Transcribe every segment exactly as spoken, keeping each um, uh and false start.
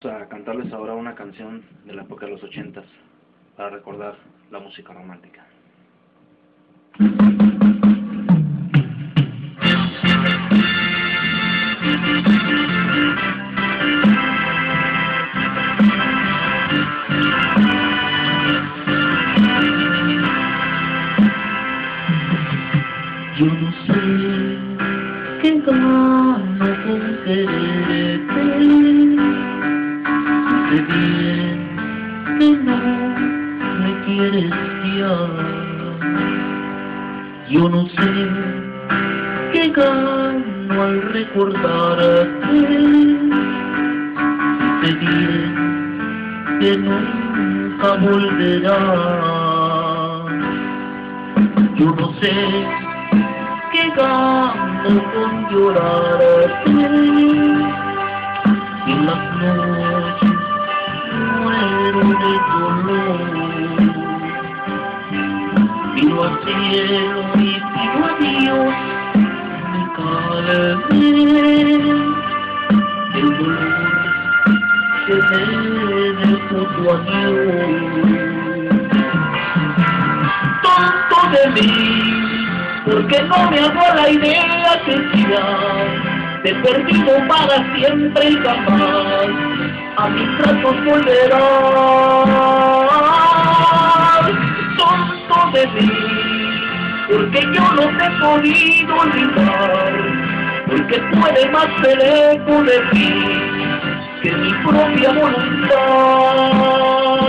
A cantarles ahora una canción de la época de los ochentas para recordar la música romántica. Yo no sé qué gano con quererte, sé bien que no me quieres ya. Yo no sé qué gano al recordarte, sé bien que nunca volverás. Yo no sé qué gano con llorarte, y en las noches muero de dolor. Pido al cielo y pido a Dios me calme el dolor que me dejó tu adiós. Tonto de mí, porque no me hago la idea que ya te he perdido para siempre y jamás a mis brazos volverás. Tonto de mí, porque yo no te he podido olvidar, porque puede más el eco de mí que mi propia voluntad.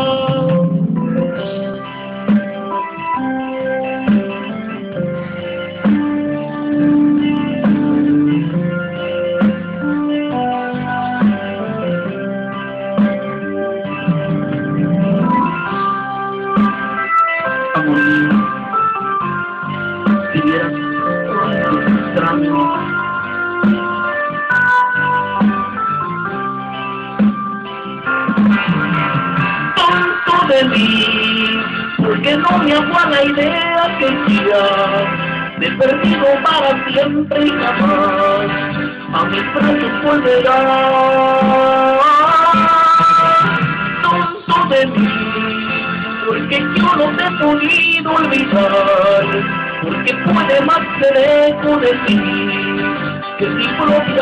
Amor mío, si vieras cuánto te extraño, tonto de mí, porque no me hago a la idea que ya te he perdido para siempre y jamás a mis brazos volverás. Tonto de mí, porque yo no te he podido olvidar, porque puede más ser eco de ti que mi propia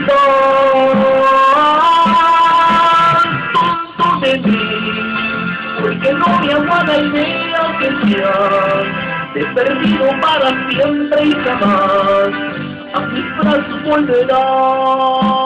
voluntad. Tonto de mí, porque no me hago a la idea que ya te he perdido para siempre y jamás a mis brazos volverás.